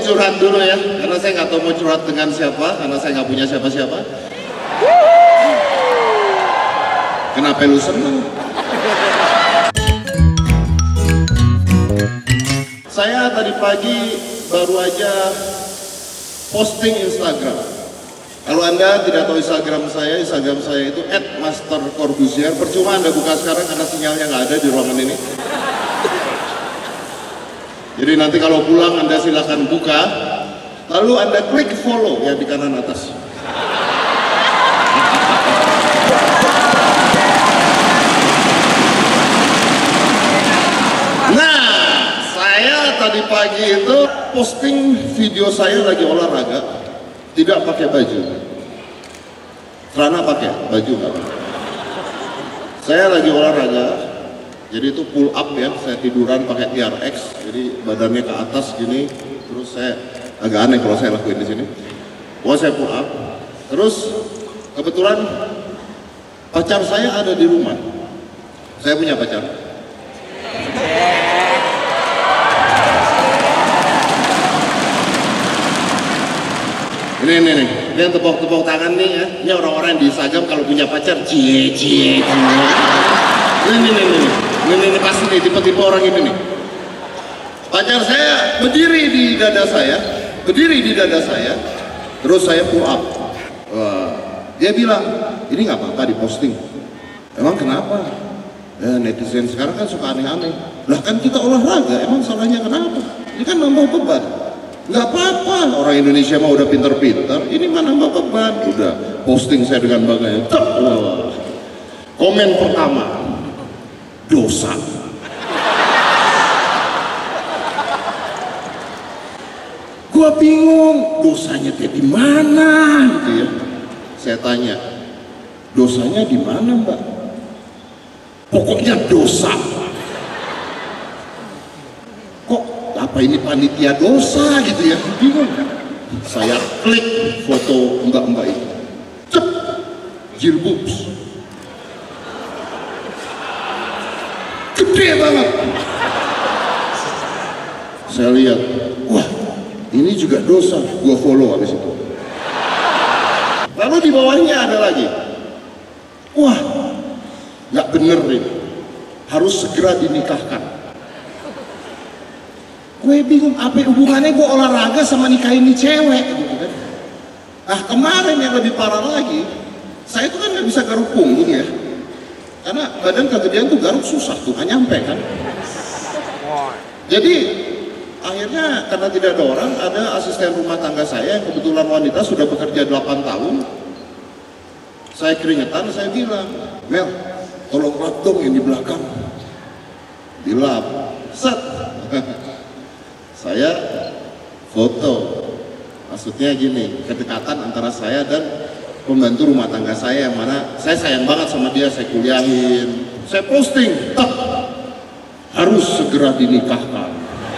curhat dulu ya, karena saya nggak tahu mau curhat dengan siapa, karena saya nggak punya siapa-siapa. Kenapa lu seneng? Saya tadi pagi baru aja posting Instagram. Kalau Anda tidak tahu Instagram saya itu @mastercorbuzier. Percuma Anda buka sekarang karena sinyalnya nggak ada di ruangan ini. Jadi nanti kalau pulang Anda silakan buka, lalu Anda klik follow ya di kanan atas. Tadi pagi itu posting video saya lagi olahraga, tidak pakai baju. Celana pakai, baju nggak pakai. Saya lagi olahraga, jadi itu pull up ya, saya tiduran pakai TRX, jadi badannya ke atas gini, terus saya agak aneh kalau saya lakuin di sini. Wah, saya pull up, terus kebetulan pacar saya ada di rumah. Saya punya pacar. Ini yang tepuk-tepuk tangan nih ya. Ini orang-orang di Instagram kalau punya pacar, cie. Ini pasti nih tipe-tipe orang ini nih. Pacar saya berdiri di dada saya, terus saya pull up. Dia bilang, ini nggak apa-apa diposting. Emang kenapa? Ya, netizen sekarang kan suka aneh-aneh. Lah kan kita olahraga, emang salahnya kenapa? Ini kan nambah beban. Nggak apa-apa, orang Indonesia mah udah pinter-pinter, ini mah nambah beban. Udah posting saya dengan bangganya. Komen pertama, dosa. Gua bingung, dosanya di mana gitu ya. Saya tanya, dosanya di mana Mbak? Pokoknya dosa. Apa ini panitia dosa gitu ya, bingung. Saya klik foto mbak-mbak itu, cep, jilbubs gede banget. Saya lihat, wah ini juga dosa, gua follow habis itu. Lalu di bawahnya ada lagi, wah nggak bener ini, harus segera dinikahkan. Gue bingung, apa hubungannya gue olahraga sama nikahin nih cewek gitu kan. Nah kemarin yang lebih parah lagi, saya tuh kan nggak bisa garuk punggung ya, karena badan kegedean tuh garuk susah tuh, nggak nyampe kan. Jadi akhirnya karena tidak ada orang, ada asisten rumah tangga saya yang kebetulan wanita sudah bekerja 8 tahun. Saya keringetan, saya bilang, Mel, tolong lap dong yang di belakang. Dilap, set. Saya foto, maksudnya gini, kedekatan antara saya dan pembantu rumah tangga saya yang mana saya sayang banget sama dia, saya kuliahin, saya posting, harus segera dinikahkan.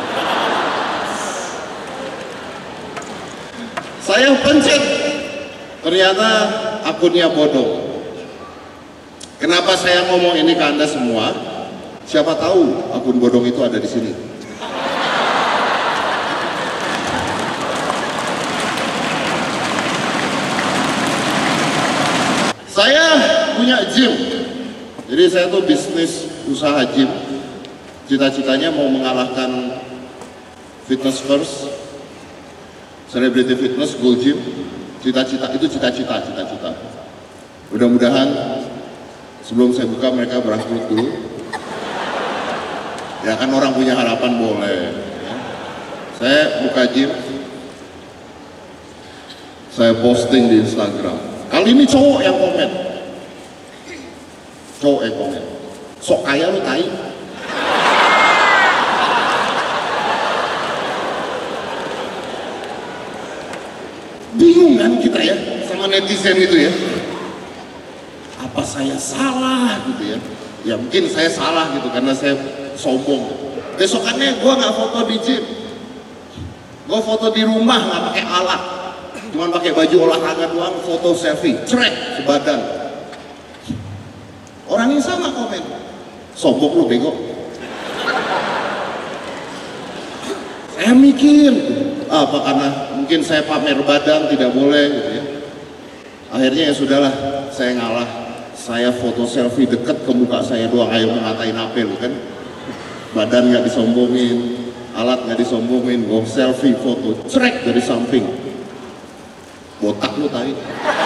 Saya pencet, ternyata akunnya bodong. Kenapa saya ngomong ini ke Anda semua? Siapa tahu akun bodong itu ada di sini. Saya punya gym, jadi saya tuh bisnis usaha gym. Cita-citanya mau mengalahkan Fitness First, Celebrity Fitness, Gold Gym. Cita-cita. Mudah-mudahan sebelum saya buka mereka berangkrut dulu. Ya kan orang punya harapan boleh. Ya. Saya buka gym, saya posting di Instagram. Kali ini cowok yang komen. Sok kaya lu tai. Bingung kan kita ya sama netizen itu ya. Apa saya salah gitu ya? Ya mungkin saya salah gitu karena saya sombong. Besokannya gua nggak foto di gym. Gua foto di rumah nggak pakai alat. Cuman pakai baju olahraga doang, foto selfie, cerek sebadan. Orang yang sama komen, sombong lu bego. Saya mikir, apa karena mungkin saya pamer badan tidak boleh gitu ya. Akhirnya ya sudahlah, saya ngalah. Saya foto selfie deket ke muka saya doang, ayo mengatain apa lu kan. Badan nggak disombongin, alat nggak disombongin, selfie foto, cerek dari samping. Botak lu tadi.